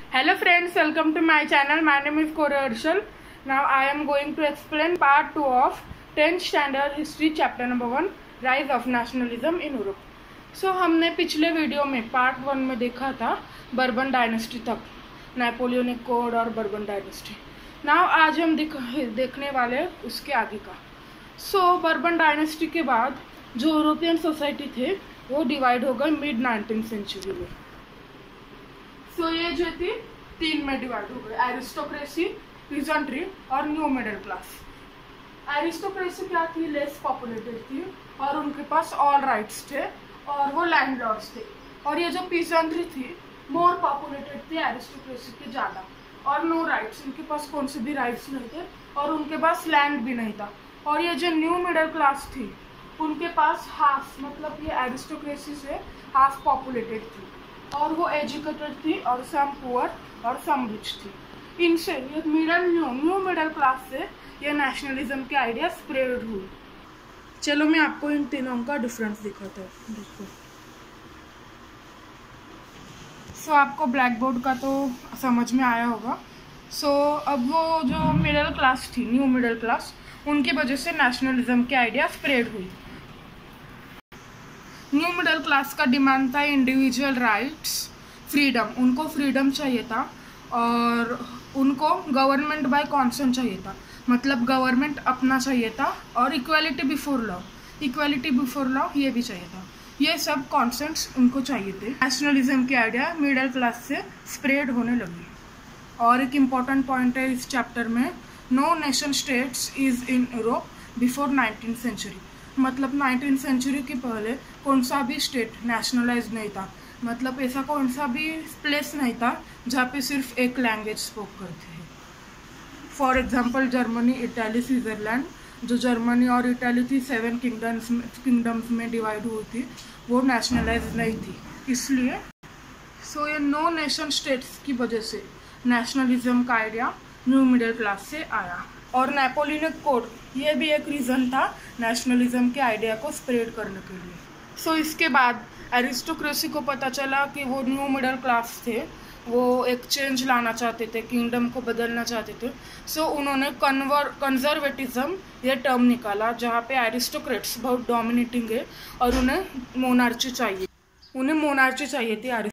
Hello friends, welcome to my channel. My name is Kore Arshal. Now I am going to explain part 2 of 10th standard history chapter number 1 rise of nationalism in Europe. So हमने पिछले video में part 1 में देखा था Bourbon dynasty तक, Napoleonic code और Bourbon dynasty. Now आज हम देखने वाले उसके आगे का. बर्बन डायनेस्टी के बाद जो यूरोपियन सोसाइटी थे वो डिवाइड हो गए मिड 19th सेंचुरी में. ये जो थी 3 में डिवाइड हो गए, एरिस्टोक्रेसी, पीजेंट्री और न्यू मिडिल क्लास. एरिस्टोक्रेसी क्या थी? लेस पॉपुलेटेड थी और उनके पास ऑल राइट्स थे और वो लैंडलॉर्ड्स थे. और ये जो पीजेंट्री थी मोर पॉपुलेटेड थी एरिस्टोक्रेसी के ज़्यादा और नो राइट्स, उनके पास कौन से भी राइट्स नहीं थे और उनके पास लैंड भी नहीं था. और ये जो न्यू मिडिल क्लास थी उनके पास हाफ, मतलब ये एरिस्टोक्रेसी से हाफ पॉपुलेटेड थी और वो एजुकेटेड थी और सम पुअर और सम रिच थी. इनसे ये न्यू मिडिल क्लास से ये नेशनलिज्म के आइडिया स्प्रेड हुई. चलो मैं आपको इन तीनों का डिफरेंस दिखाता हूँ. देखो, आपको ब्लैक बोर्ड का तो समझ में आया होगा. अब वो जो मिडिल क्लास थी, न्यू मिडिल क्लास, उनकी वजह से नेशनलिज्म के आइडिया स्प्रेड हुई. न्यू मिडिल क्लास का डिमांड था इंडिविजुअल राइट्स, फ्रीडम. उनको फ्रीडम चाहिए था और उनको गवर्नमेंट बाय कॉन्सेंट चाहिए था, मतलब गवर्नमेंट अपना चाहिए था. और इक्वालिटी बिफोर लॉ ये भी चाहिए था. ये सब कॉन्सेंट्स उनको चाहिए थे. नेशनलिज्म की आइडिया मिडिल क्लास से स्प्रेड होने लगी. और एक इम्पॉर्टेंट पॉइंट है इस चैप्टर में, no nation states is in Europe before 19th century. मतलब 19th सेंचुरी के पहले कौन सा भी स्टेट नेशनलाइज नहीं था. मतलब ऐसा कौन सा भी प्लेस नहीं था जहाँ पे सिर्फ एक लैंग्वेज स्पोक करते हैं. For example Germany, Italy, Switzerland. जो जर्मनी और इटाली थी 7 किंगडम्स में डिवाइड हुई थी, वो नेशनलाइज नहीं थी. इसलिए ये नो नेशन स्टेट्स की वजह से नेशनलिज्म का आइडिया न्यू मिडिल क्लास से आया. और नेपोलियनिक कोड ये भी एक रीज़न था नेशनलिज्म के आइडिया को स्प्रेड करने के लिए. इसके बाद एरिस्टोक्रेसी को पता चला कि वो न्यू मिडिल क्लास थे, वो एक चेंज लाना चाहते थे, किंगडम को बदलना चाहते थे. उन्होंने कंजर्वेटिज्म ये टर्म निकाला जहाँ पे एरिस्टोक्रेट्स बहुत डोमिनेटिंग है और उन्हें मोनार्ची चाहिए थी.